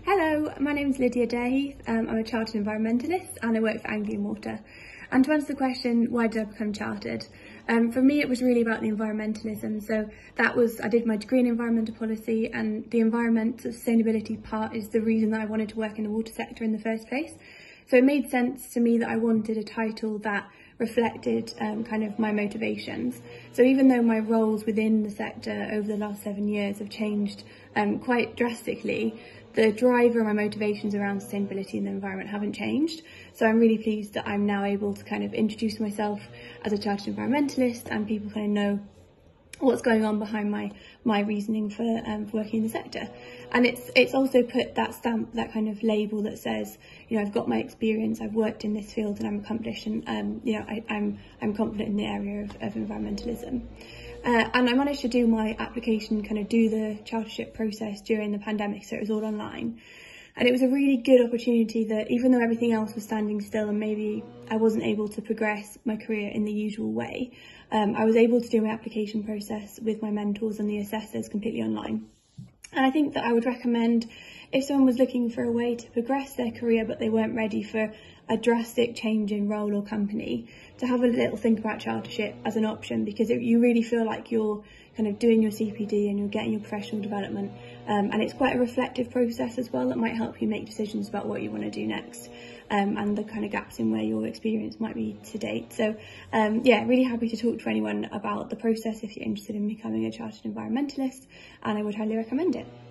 Hello, my name is Lydia Dareheath. I'm a Chartered Environmentalist and I work for Anglian Water. And to answer the question, why did I become chartered? For me, it was really about the environmentalism. So I did my degree in environmental policy, and the environmental sustainability part is the reason that I wanted to work in the water sector in the first place. So it made sense to me that I wanted a title that reflected kind of my motivations. So even though my roles within the sector over the last 7 years have changed quite drastically, the driver and my motivations around sustainability and the environment haven't changed. So I'm really pleased that I'm now able to kind of introduce myself as a chartered environmentalist, and people kind of know what's going on behind my reasoning for working in the sector. And it's also put that stamp, that kind of label that says, you know, I've got my experience, I've worked in this field and I'm accomplished, and you know, I'm confident in the area of environmentalism. And I managed to do my application, kind of do the chartership process during the pandemic, so it was all online. And it was a really good opportunity that, even though everything else was standing still and maybe I wasn't able to progress my career in the usual way, I was able to do my application process with my mentors and the assessors completely online. And I think that I would recommend, if someone was looking for a way to progress their career but they weren't ready for a drastic change in role or company, to have a little think about chartership as an option, because you really feel like you're kind of doing your CPD and you're getting your professional development, and it's quite a reflective process as well that might help you make decisions about what you want to do next, and the kind of gaps in where your experience might be to date. So yeah, really happy to talk to anyone about the process if you're interested in becoming a chartered environmentalist, and I would highly recommend it.